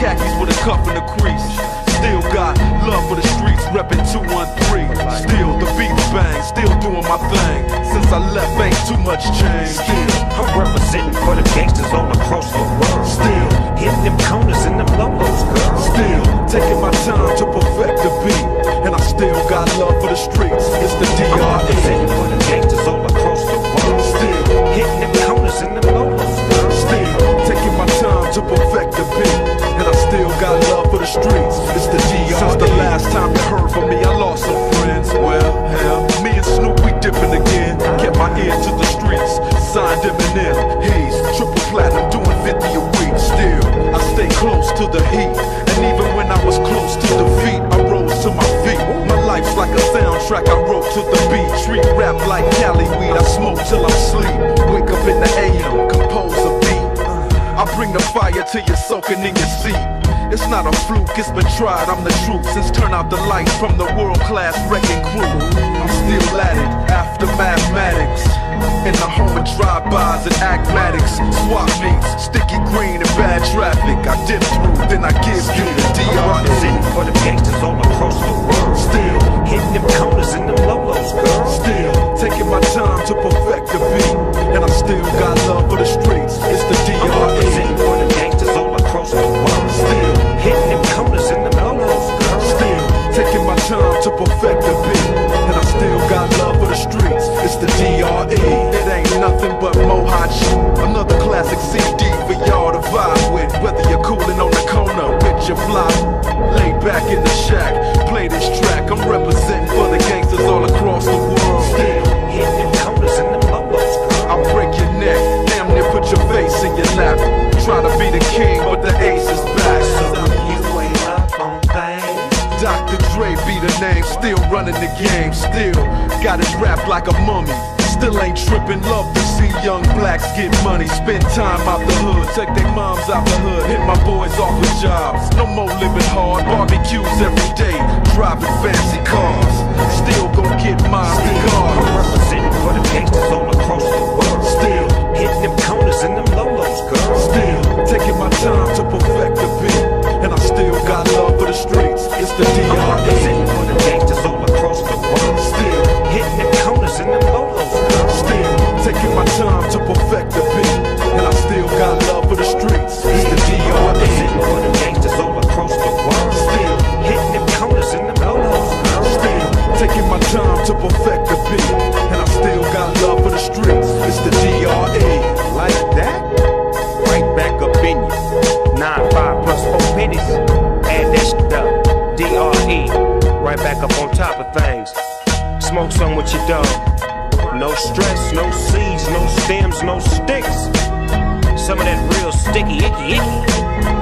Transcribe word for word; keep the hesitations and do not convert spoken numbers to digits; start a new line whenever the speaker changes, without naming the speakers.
khakis with a cuff in the crease. Still got love for the streets, reppin' two one three. Still the beats bang, still doing my thing. Since I left, ain't too much change.
Still, I'm representing for the gangsters all across the world.
Still
hitting them corners and them lolos, girl.
Still taking my time to perfect the beat, and I still got love for the streets. It's the D R E.
I'm representing for the gangsters all across the world.
Still
hitting them corners and them lolos, girl.
Still taking my time to perfect the beat, and I still got love for the streets. It's the D R E. Since the last time you heard from me, I lost some friends. Well, hell, me and Snoop, we dipping again. Kept my ear to the streets, signed Eminem. He's triple platinum, doing fifty a week. Still, I stay close to the heat, and even when I was close to defeat, I rose to my feet. My life's like a soundtrack, I wrote to the beat. Treat rap like Cali weed, I smoke till I'm asleep. Wake up in the A M, compose a beat. I bring the fire till you're soaking in your seat. It's not a fluke, it's been tried, I'm the truth. Since turn out the lights from the world-class wrecking crew, I'm still at it, after mathematics. In the home of drive-bys and acmatics, swap meets, sticky green and bad traffic. I dip through, then I give you the D R E.
I'm representing for the gangsters all across the world.
Still
hitting them corners and them lolos, girl.
Still taking my time to perfect the beat, and I still got love for the streets. It's the D R E.
I'm representing for the gangsters all across the world.
Still
hitting them corners and them lolos, girl.
Still taking my time to perfect the beat, and I still got love for the streets. It's the D R E. It ain't nothing but more hot shit. Another classic C D for y'all to vibe with. Whether you're coolin' on the corner with your fly, lay back in the shack, play this track. I'm representing for the gangsters all across the world.
Still hitting them corners and them lolos, girl.
I'll break your neck, damn near put your face in your lap. Try to be the king, but the ace is back.
So you ain't up on things.
Doctor Dre be the name, still running the game. Still got it wrapped like a mummy. Still ain't trippin', love to see young blacks get money. Spend time out the hood, take their moms out the hood. Hit my boys off with jobs, no more living hard. Barbecues every day, driving fancy cars. Still gon' get my cigars.
I'm representing for the gangsters all across the world.
Still
hitting them corners and them lolos, girl.
Still taking my time to perfect the beat, and I still got love for the streets. It's the D R E.
I'm representing for the gangsters all across the world.
Still
hitting them corners and them lolos, girl.
Still taking my time to perfect the beat, and I still got love for the streets. It's the D R E.
I'm representing for the gangsters all across the world.
Still
hitting them corners and them lolos, girl.
Still taking my time to perfect the beat, and I still got love for the streets. It's the D R E.
Like that? Right back up in you. Nine, five plus four pennies. Add that shit up. D R E. Right back up on top of things. Smoke some with your dog. No stress, no seeds, no stems, no sticks. Some of that real sticky, icky, icky.